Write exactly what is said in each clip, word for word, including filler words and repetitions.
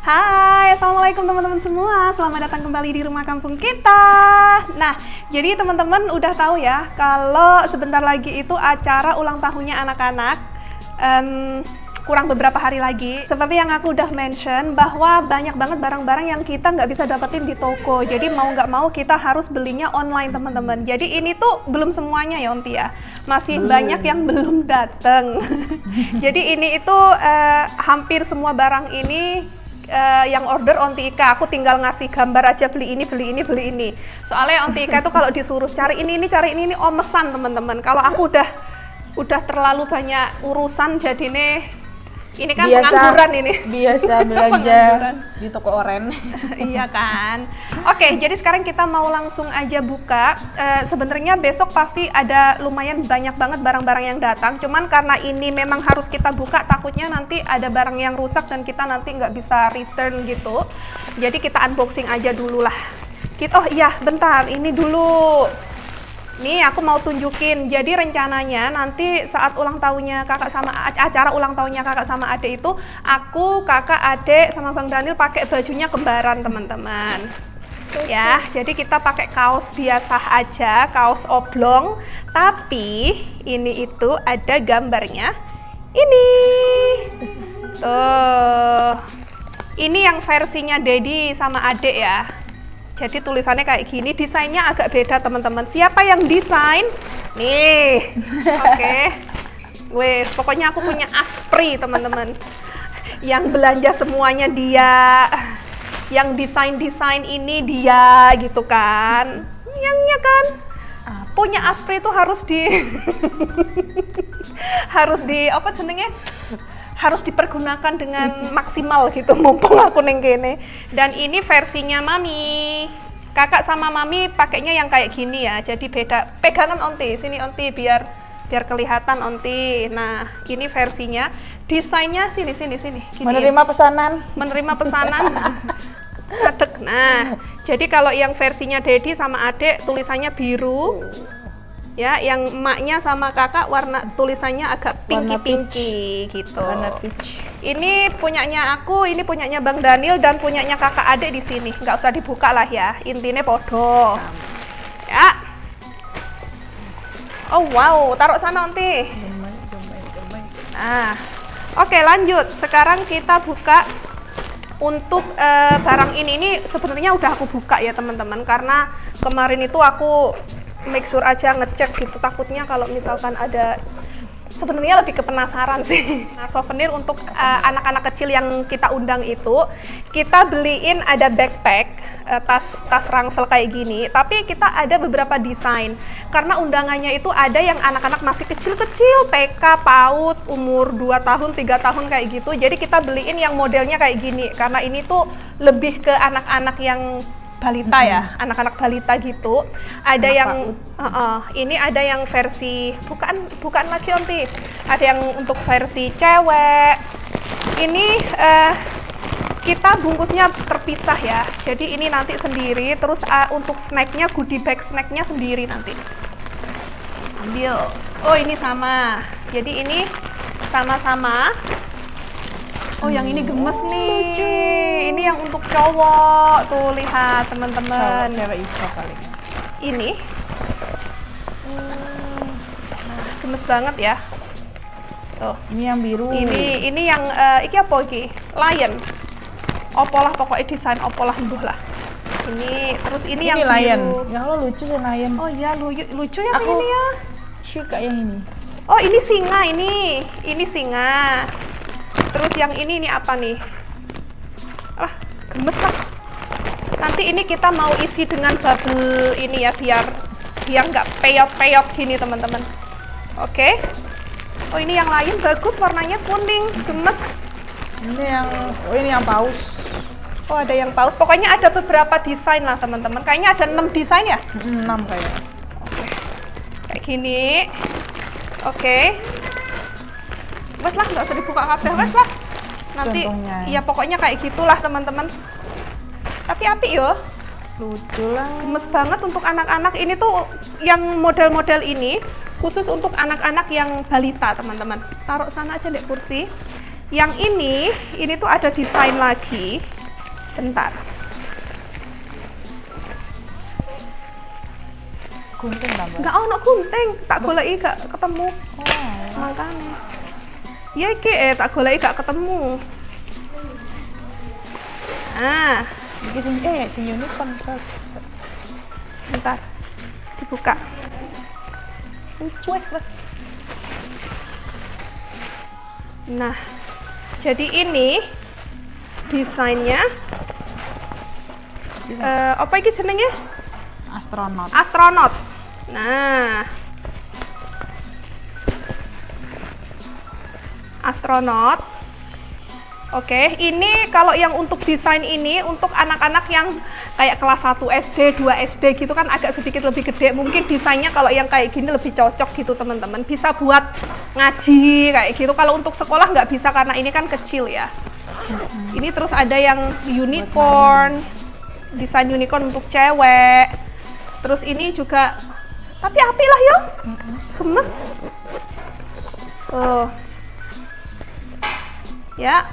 Hai, assalamualaikum teman-teman semua. Selamat datang kembali di rumah kampung kita. Nah, jadi teman-teman udah tahu ya kalau sebentar lagi itu acara ulang tahunnya anak-anak. Um, kurang beberapa hari lagi. Seperti yang aku udah mention bahwa banyak banget barang-barang yang kita nggak bisa dapetin di toko. Jadi mau nggak mau kita harus belinya online teman-teman. Jadi ini tuh belum semuanya ya Onti ya. Masih belum. Banyak yang belum datang. Jadi ini itu uh, hampir semua barang ini Uh, yang order Onti Ika, aku tinggal ngasih gambar aja beli ini, beli ini, beli ini. Soalnya Onti Ika itu kalau disuruh cari ini, ini, cari ini, ini omesan teman-teman. Kalau aku udah udah terlalu banyak urusan jadi nih, ini kan biasa, pengangguran ini. Biasa belanja di toko oren. Iya kan. Oke, jadi sekarang kita mau langsung aja buka. Uh, Sebenarnya besok pasti ada lumayan banyak banget barang-barang yang datang. Cuman karena ini memang harus kita buka, takutnya nanti ada barang yang rusak dan kita nanti nggak bisa return gitu. Jadi kita unboxing aja dulu lah. Kita, oh iya, bentar. Ini dulu. Nih aku mau tunjukin, jadi rencananya nanti saat ulang tahunnya kakak sama acara ulang tahunnya kakak sama adek itu aku, kakak, adek sama Bang Daniel pakai bajunya kembaran teman-teman. Ya, jadi kita pakai kaos biasa aja, kaos oblong, tapi ini itu ada gambarnya. Ini. Tuh. Ini yang versinya Dedi sama adek ya. Jadi tulisannya kayak gini, desainnya agak beda teman-teman. Siapa yang desain? Nih, oke. Okay. Wes, pokoknya aku punya Aspri teman-teman. Yang belanja semuanya dia, yang desain-desain ini dia, gitu kan? Yangnya kan? Punya Aspri itu harus di, harus di apa jenenge? Harus dipergunakan dengan maksimal gitu, mumpung aku neng kene. Dan ini versinya Mami. Kakak sama Mami pakainya yang kayak gini ya. Jadi beda. Pegangan Onti, sini Onti biar biar kelihatan Onti. Nah, ini versinya. Desainnya sini sini sini. Gini. Menerima pesanan. Menerima pesanan. Adek. Nah, jadi kalau yang versinya Dedi sama Adek tulisannya biru. Ya, yang emaknya sama kakak warna tulisannya agak pinky-pinky gitu. Warna peach. Ini punyanya aku, ini punyanya Bang Daniel dan punyanya kakak adek di sini. Nggak usah dibuka lah ya, intinya podo. Ya. Oh wow, taruh sana nanti. Nah, oke lanjut. Sekarang kita buka untuk uh, barang ini. Ini sebenarnya udah aku buka ya teman-teman, karena kemarin itu aku make sure aja ngecek gitu, takutnya kalau misalkan ada, sebenarnya lebih ke penasaran sih. Nah, souvenir untuk anak-anak uh, kecil yang kita undang itu kita beliin ada backpack, uh, tas tas ransel kayak gini, tapi kita ada beberapa desain karena undangannya itu ada yang anak-anak masih kecil-kecil, T K, PAUD, umur dua tahun, tiga tahun kayak gitu. Jadi kita beliin yang modelnya kayak gini karena ini tuh lebih ke anak-anak yang balita ya, anak-anak balita gitu. Ada anak yang uh -uh, ini ada yang versi bukan bukan lagi Onti. Ada yang untuk versi cewek. Ini uh, kita bungkusnya terpisah ya. Jadi ini nanti sendiri. Terus uh, untuk snacknya, goodie bag snacknya sendiri nanti. Ambil. Oh ini sama. Jadi ini sama-sama. Oh yang ini gemes nih, lucu. Ini yang untuk cowok, tuh lihat teman-teman. Cewek iso kali. Ini, hmm. Nah, gemes banget ya. Tuh. Ini yang biru. Ini, ini yang, uh, iki apa iki? Lion. Opolah pokoknya desain opolah embuh lah. Ini, terus ini, ini yang lion. Biru. Ya Allah lucu sih lion. Oh iya lucu, lucu ya Aku ini ya. Suka yang ini. Oh ini singa ini, ini singa. Terus yang ini ini apa nih? Ah, gemes lah. Nanti ini kita mau isi dengan bubble ini ya, biar biar nggak peyot-peyot gini teman-teman. Oke. Oh ini yang lain bagus, warnanya kuning, gemes. Ini yang, oh ini yang paus. Oh ada yang paus. Pokoknya ada beberapa desain lah teman-teman. Kayaknya ada enam desain ya? enam kayak. Oke. Kayak gini. Oke. Wes lah, nggak usah dibuka kabeh, wes lah. Nanti, contohnya. Ya pokoknya kayak gitulah teman-teman. Tapi apik yo. Lucu lah. Gemes banget untuk anak-anak. Ini tuh yang model-model ini khusus untuk anak-anak yang balita teman-teman. Taruh sana aja dek kursi. Yang ini, ini tuh ada desain lagi. Bentar. Gunting tambah. Enggak ono gunting, tak goleki gak ketemu. Oh. Makanya. Ya iki eh tak goleki gak ketemu. Nah, Iki sing eh sing unicorn. bentar. Dibuka. Wes, wes. Nah, jadi ini desainnya uh, apa ini jenenge? Astronot. Astronot. Nah, astronot. Oke, ini kalau yang untuk desain ini untuk anak-anak yang kayak kelas satu S D, dua S D gitu kan agak sedikit lebih gede. Mungkin desainnya kalau yang kayak gini lebih cocok gitu teman-teman. Bisa buat ngaji kayak gitu. Kalau untuk sekolah nggak bisa karena ini kan kecil ya. Hmm. Ini terus ada yang unicorn, desain unicorn untuk cewek. Terus ini juga, tapi api lah yo, gemes. Oh, ya.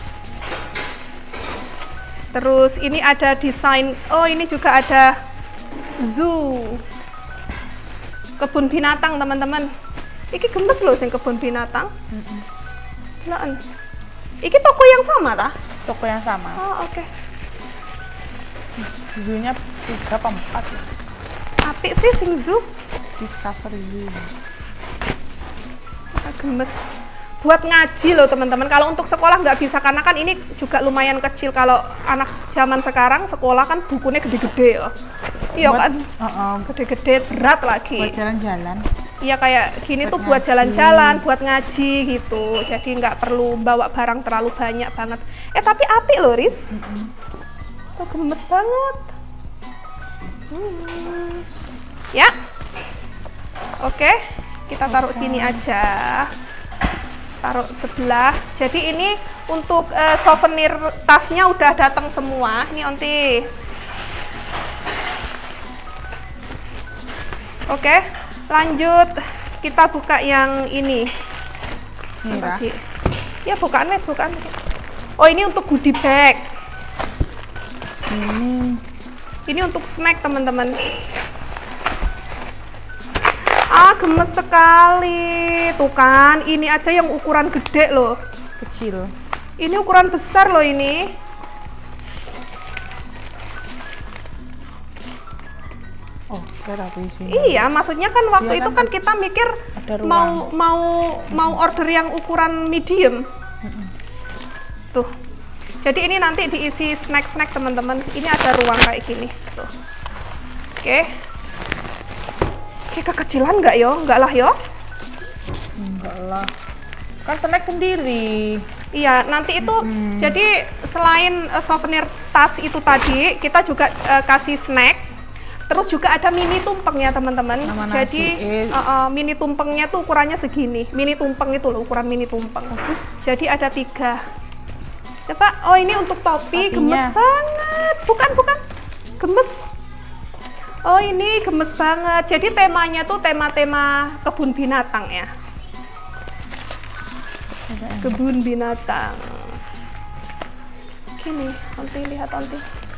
Terus ini ada desain, oh ini juga ada zoo, kebun binatang teman-teman. Iki gemes loh sing kebun binatang. Mm-hmm. Iki toko yang sama tah? Toko yang sama. Oh oke. Okay. Zoo-nya tiga apa empat ya? Apik sih sing zoo. Discovery Zoo. Ah, gemes. Buat ngaji loh teman-teman. Kalau untuk sekolah nggak bisa karena kan ini juga lumayan kecil. Kalau anak zaman sekarang sekolah kan bukunya gede-gede loh. Iya kan? Gede-gede uh-uh. berat lagi. Buat jalan-jalan. Iya kayak gini buat tuh buat jalan-jalan, buat ngaji gitu. Jadi nggak perlu bawa barang terlalu banyak banget. Eh tapi apik loh Riz. Mm-hmm. Tuh gemes banget. Hmm. Ya. Oke, kita taruh okay. sini aja. Taruh sebelah. Jadi ini untuk uh, souvenir tasnya udah datang semua. Nih Onti. Oke, lanjut kita buka yang ini. Ini ya bukaan Mas, bukaan. Oh ini untuk goodie bag. Ini. Ini untuk snack teman-teman. Ah, gemes sekali. Tuh kan, ini aja yang ukuran gede loh. Kecil. Ini ukuran besar loh ini. Oh, rapi sih. Iya, maksudnya kan waktu Dia itu kan, kan kita mikir mau mau mau order yang ukuran medium. Mm-hmm. Tuh. Jadi ini nanti diisi snack-snack teman-teman. Ini ada ruang kayak gini. Tuh. Oke. Kayak kekecilan nggak yo? Nggak lah yo? Enggak lah. Kan snack sendiri. Iya, nanti itu hmm. jadi selain uh, souvenir tas itu tadi, kita juga uh, kasih snack. Terus juga ada mini tumpeng ya teman-teman. Jadi uh, uh, mini tumpengnya tuh ukurannya segini. Mini tumpeng itu loh ukuran mini tumpeng. Terus jadi ada tiga. Coba, oh ini untuk topi. Topinya. Gemes banget. Bukan, bukan. Gemes. Oh ini gemes banget. Jadi temanya tuh tema-tema kebun binatang ya. Kebun binatang. Gini, Onti lihat Onti.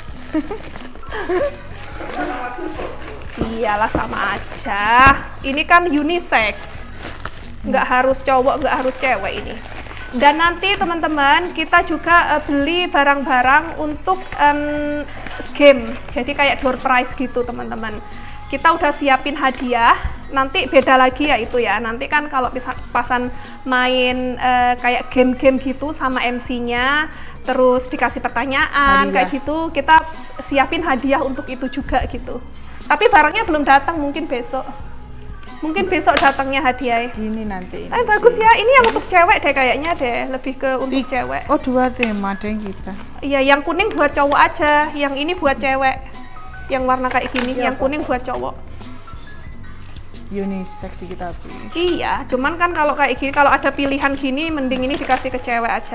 Iyalah sama aja. Ini kan unisex. Nggak harus cowok, nggak harus cewek ini. Dan nanti teman-teman kita juga uh, beli barang-barang untuk um, game. Jadi kayak door prize gitu teman-teman. Kita udah siapin hadiah. Nanti beda lagi ya itu ya. Nanti kan kalau pasan main uh, kayak game-game gitu sama M C-nya, terus dikasih pertanyaan hadiah. Kayak gitu, kita siapin hadiah untuk itu juga gitu. Tapi barangnya belum datang, mungkin besok. Mungkin besok datangnya hadiah. Ini nanti. Eh bagus ya, ini yang untuk cewek deh kayaknya deh, lebih ke untuk Di, cewek. Oh dua tema ada yang kita. Iya, yang kuning buat cowok aja, yang ini buat cewek. Yang warna kayak gini, Siapa? Yang kuning buat cowok. Unisex kita pilih. Iya, cuman kan kalau kayak gini, kalau ada pilihan gini, mending ini dikasih ke cewek aja.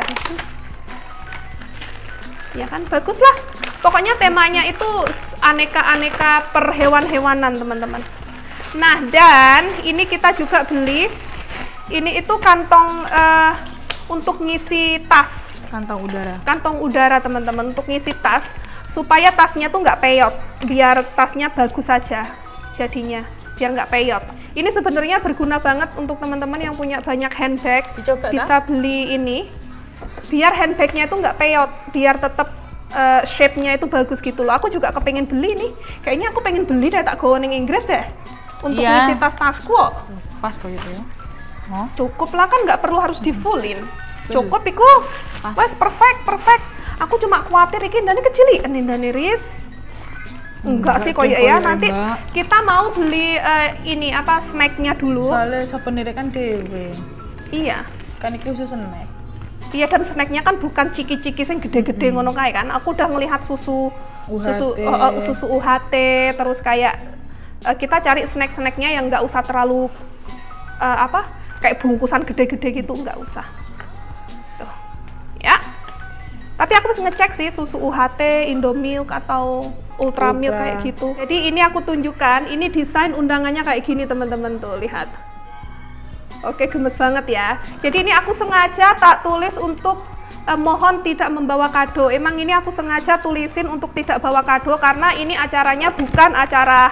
Ya kan, bagus lah. Pokoknya temanya itu aneka-aneka perhewan-hewanan teman-teman. Nah, dan ini kita juga beli, ini itu kantong uh, untuk ngisi tas. Kantong udara. Kantong udara teman-teman, untuk ngisi tas supaya tasnya tuh nggak peyot, biar tasnya bagus saja jadinya, biar nggak peyot. Ini sebenarnya berguna banget untuk teman-teman yang punya banyak handbag. Dicoba, bisa tak? Beli ini biar handbagnya itu nggak peyot, biar tetap uh, shape-nya itu bagus gitu loh. Aku juga kepengen beli nih, kayaknya aku pengen beli deh, tak go ning Inggris deh untuk iya. ngisi tas-tasku kok. Pas kok gitu ya. Oh. Cukup lah, kan nggak perlu harus di fullin. Cukup iku, wes perfect, perfect. Aku cuma khawatir iki ndane kecilian ndane Riz. Enggak, enggak sih koyo ya, nanti enggak. Kita mau beli uh, ini apa snacknya dulu. Soalnya souvenir kan dewe. Iya. Kan iki khusus snack. Iya, dan snacknya kan bukan ciki-ciki yang gede-gede hmm. ngono kae kan. Aku udah ngelihat susu U H T. susu uh, uh, susu U H T, terus kayak uh, kita cari snack-snacknya yang nggak usah terlalu uh, apa kayak bungkusan gede-gede gitu, nggak usah. Tuh. Ya. Tapi aku harus ngecek sih susu U H T, Indomilk atau Ultramilk kayak gitu. Jadi ini aku tunjukkan, ini desain undangannya kayak gini teman-teman tuh, lihat. Oke, gemes banget ya. Jadi ini aku sengaja tak tulis untuk eh, mohon tidak membawa kado. Emang ini aku sengaja tulisin untuk tidak bawa kado karena ini acaranya bukan acara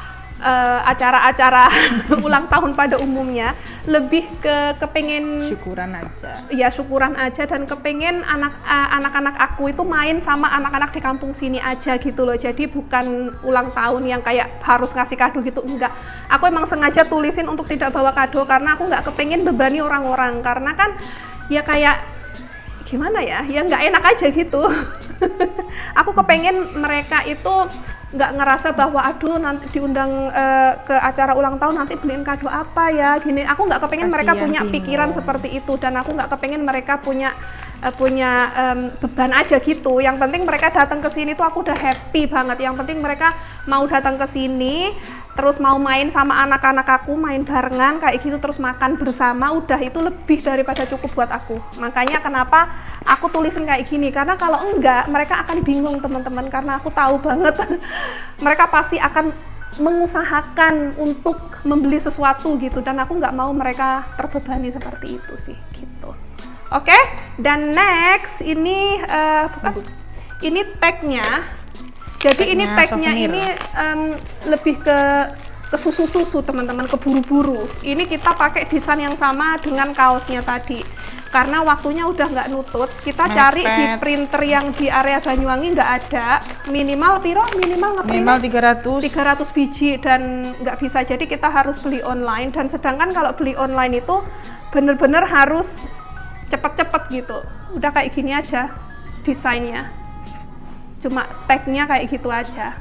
acara-acara uh, ulang tahun pada umumnya, lebih ke kepengen syukuran aja. Ya syukuran aja, dan kepengen anak uh, anak-anak aku itu main sama anak-anak di kampung sini aja gitu loh. Jadi bukan ulang tahun yang kayak harus ngasih kado gitu, enggak. Aku emang sengaja tulisin untuk tidak bawa kado karena aku nggak kepengen bebani orang-orang, karena kan ya kayak gimana ya, ya nggak enak aja gitu. Aku kepengen mereka itu nggak ngerasa bahwa aduh nanti diundang uh, ke acara ulang tahun nanti beliin kado apa ya gini. Aku nggak kepengen Kasian mereka punya bingung. pikiran seperti itu, dan aku nggak kepengen mereka punya uh, punya um, beban aja gitu. Yang penting mereka datang ke sini tuh aku udah happy banget. Yang penting mereka mau datang ke sini terus mau main sama anak-anak aku, main barengan kayak gitu, terus makan bersama, udah itu lebih daripada cukup buat aku. Makanya kenapa aku tulisin kayak gini, karena kalau enggak mereka akan bingung teman-teman, karena aku tahu banget mereka pasti akan mengusahakan untuk membeli sesuatu gitu, dan aku nggak mau mereka terbebani seperti itu sih gitu. Oke, okay? Dan next ini uh, bukan ini tagnya. Jadi ini tagnya ini um, lebih ke ke susu-susu teman-teman, ke buru-buru. Ini kita pakai desain yang sama dengan kaosnya tadi. Karena waktunya udah nggak nutut, kita Mepet. cari di printer yang di area Banyuwangi nggak ada. Minimal piro? Minimal ngeprint minimal tiga ratus tiga ratus biji, dan nggak bisa. Jadi kita harus beli online, dan sedangkan kalau beli online itu bener-bener harus cepet-cepet gitu. Udah kayak gini aja desainnya. Cuma tagnya kayak gitu aja.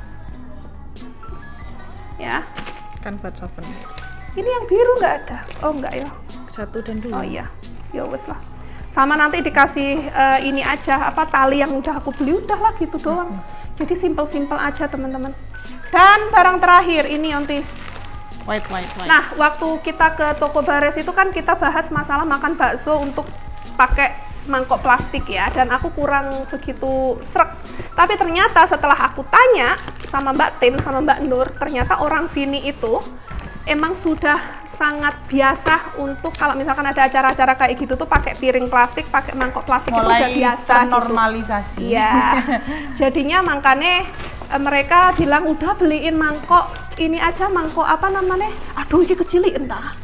Ya. Kan buat souvenir. Ini yang biru nggak ada? Oh nggak ya? Satu dan dua. Oh iya. Ya wes lah. Sama nanti dikasih uh, ini aja, apa tali yang udah aku beli, udah lah gitu doang. Hmm. Jadi simple-simple aja teman-teman. Dan barang terakhir ini Onti. White, white, white. Nah, waktu kita ke toko Bares itu kan kita bahas masalah makan bakso untuk pakai mangkok plastik ya, dan aku kurang begitu srek. Tapi ternyata setelah aku tanya sama Mbak Tin, sama Mbak Nur, ternyata orang sini itu emang sudah sangat biasa untuk kalau misalkan ada acara-acara kayak gitu tuh pakai piring plastik, pakai mangkok plastik. Mulai itu udah biasa. Normalisasi. Iya. Gitu. Jadinya makanya e, mereka bilang udah beliin mangkok ini aja, mangkok apa namanya? Aduh, ini kecil entah.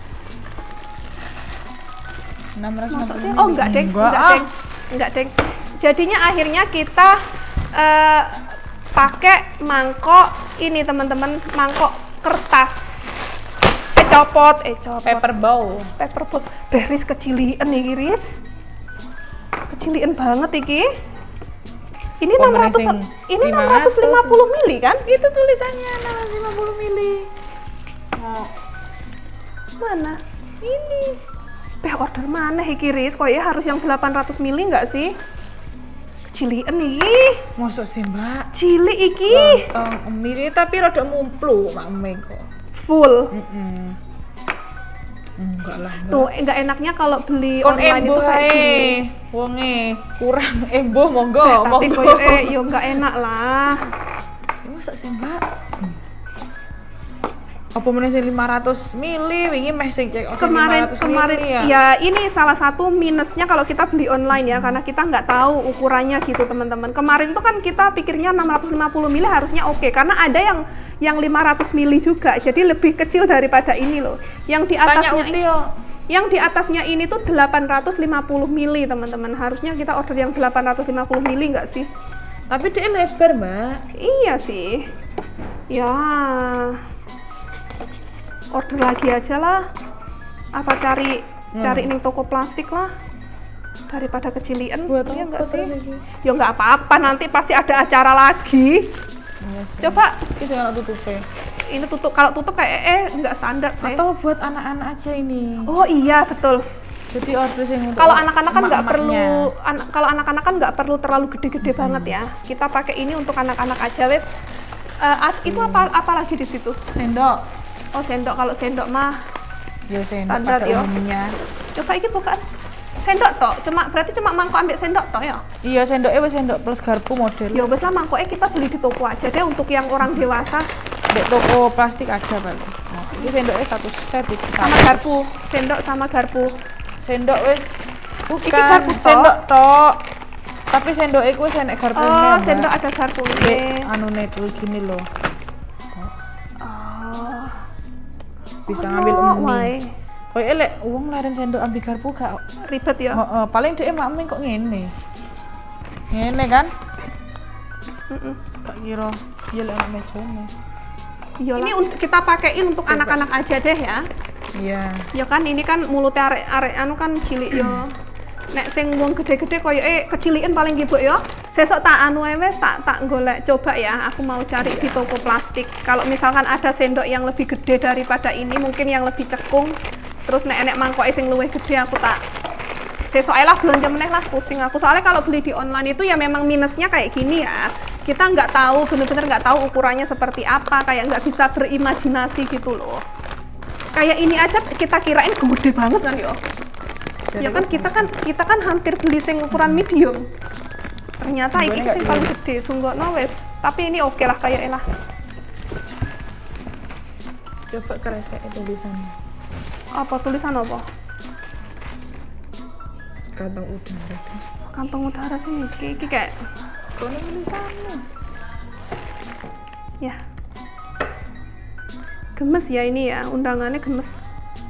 enam ratus lima puluh Oh enggak deng, enggak, enggak deng, enggak deng. Jadinya akhirnya kita uh, pakai mangkok ini teman-teman, mangkok kertas. Eh copot, eh copot. Paper bowl. Paper bowl. Beris kecilian nih Iris. Kecilian banget iki. Ini enam ratus, ini enam ratus lima puluh mili kan? Itu tulisannya enam ratus lima puluh mili. Oh. Mana? Ini. Peh order mana iki Riz? Kok ya harus yang delapan ratus mili nggak sih? Kecilian iki. Masuk sih Mbak? Cili iki. Lontong mili tapi rada mumplu Mak Mei kok. Full. Mm -mm. Enggak lah. Mbak. Tuh enggak enaknya kalau beli Kon online itu kayak gini. Wonge kurang embo monggo. Eh, tapi koyo eh yo enggak enak lah. Masuk sih Mbak? Apa meneh sing lima ratus mili wingi meh sing cek kemarin kemarin ya? Ya ini salah satu minusnya kalau kita beli online ya, hmm. karena kita nggak tahu ukurannya gitu teman-teman. Kemarin tuh kan kita pikirnya enam ratus lima puluh mili harusnya oke, karena ada yang yang lima ratus mili juga, jadi lebih kecil daripada ini loh. Yang di atasnya ini, yang di atasnya ini tuh delapan ratus lima puluh mili teman-teman. Harusnya kita order yang delapan ratus lima puluh mili nggak sih? Tapi dia lebar mbak. Iya sih. Ya. Order lagi aja lah, apa cari hmm. cari ning toko plastik lah daripada kecilian. Buat ya enggak sih? Ya nggak apa-apa, nanti pasti ada acara lagi. Yes, coba itu yang tutupnya. Ini tutup, kalau tutup kayak eh nggak standar sih. Atau buat anak-anak aja ini. Oh iya betul. Jadi order yang kalau anak-anak kan nggak perlu, an kalau anak-anak kan nggak perlu terlalu gede-gede hmm. banget ya. Kita pakai ini untuk anak-anak aja wes. Uh, itu hmm. apa apa lagi di situ? Sendok. Oh sendok, kalau sendok mah ya sendok standar ya. Coba ini bukan sendok toh, cuma berarti cuma mangkok ambil sendok toh ya? Iya sendoknya wes sendok plus garpu model. Ya wes lah mangkoknya kita beli di toko aja deh untuk yang orang dewasa. Di toko plastik aja paling. Nah, ini sendoknya satu set itu. Sama garpu, sendok sama garpu. Sendok wes bukan garpu sendok toh. Tapi sendoknya wes enek garpunya. Oh sendok ada garpunya. Anu netu gini loh. Bisa oh, ngambil no, mie. Kok elek uang laren sendok ambil garpu gak ribet ya? Heeh, paling dhek makmu kok ngene. Ngene kan? Heeh. Tak kira ya lek nek mejane. Ini untuk kita pakaiin untuk anak-anak aja deh ya. Iya. Ya kan ini kan mulutnya arek-arek anu kan cilik yo. Nek sing wong gede-gede koyo eh kecilikan paling gitu ya. Sesok tak anu wes tak tak golek coba ya. Aku mau cari di toko plastik. Kalau misalkan ada sendok yang lebih gede daripada ini, mungkin yang lebih cekung. Terus nek enek mangkok sing luwih gede aku tak sesok ae lah belanja meneh lah, pusing aku. Soalnya kalau beli di online itu ya memang minusnya kayak gini ya. Kita nggak tahu, bener-bener nggak tahu ukurannya seperti apa, kayak nggak bisa berimajinasi gitu loh. Kayak ini aja kita kirain gede banget kan yo. Jadi ya kan kita kan kita kan hampir beli sing ukuran medium. Ternyata iki sing paling gede, sunggokno wes. Tapi ini oke okay lah kayak elah. Coba kresek tulisannya. Apa tulisan apa? Kantong udara. Kantong udara sih iki iki kayak kono tulisannya. Ya. Gemes ya ini ya, undangannya gemes.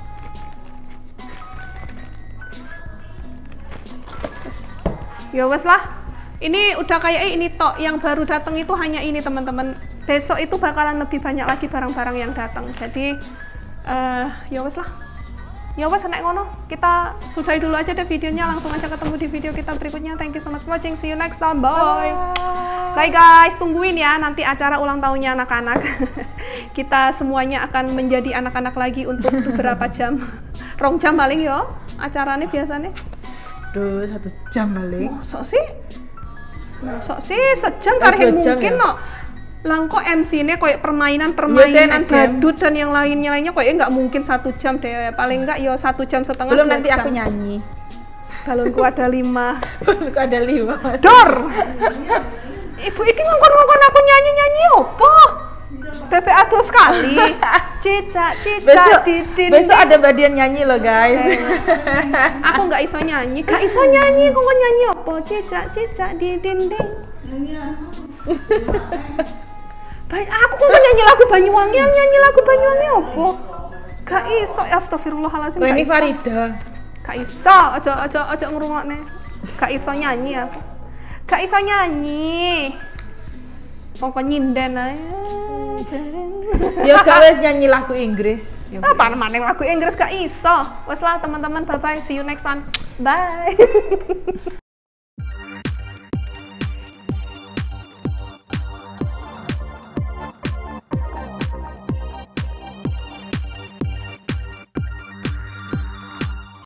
Ya wes lah, ini udah kayak eh, ini tok yang baru datang itu hanya ini teman-teman. Besok itu bakalan lebih banyak lagi barang-barang yang datang. Jadi uh, ya wes lah, ya wes nek ngono kita sudahi dulu aja deh videonya. Langsung aja ketemu di video kita berikutnya. Thank you so much for watching. See you next time. Bye. Bye guys, tungguin ya nanti acara ulang tahunnya anak-anak. Kita semuanya akan menjadi anak-anak lagi untuk beberapa jam. Rong jam paling yo acaranya biasanya. Duh, satu jam balik. Mosok sih? Mosok sih sejam karena mungkin ya? No. Langko M C-nya kayak permainan-permainan badut dan yang lainnya-lainnya kayak nggak mungkin satu jam deh. Paling nggak ya satu jam setengah. Belum nanti jam. Aku nyanyi. Balonku ada lima. Balonku ada lima. Dor. Ibu iki ngongkon-ngongkon aku nyanyi-nyanyi opo? P P A tuh sekali. Cica, cica, besok, didin. Besok ada badian nyanyi loh guys. Eh, aku nggak iso nyanyi, nggak iso nyanyi. Kok mau nyanyi apa? Cica, cica, didin, ding. Baik, aku kok mau nyanyi lagu Banyuwangi, yang nyanyi lagu Banyuwangi apa? Gak iso, astagfirullahaladzim. Ini Farida. Gak iso, aja aja aja ngrungokne. Gak iso nyanyi aku. Gak iso nyanyi. Pokok nyinden ae. Ya gak wes nyanyi lagu Inggris. Apa namanya lagu Inggris gak iso. Wes lah teman-teman, bye bye. See you next time. Bye.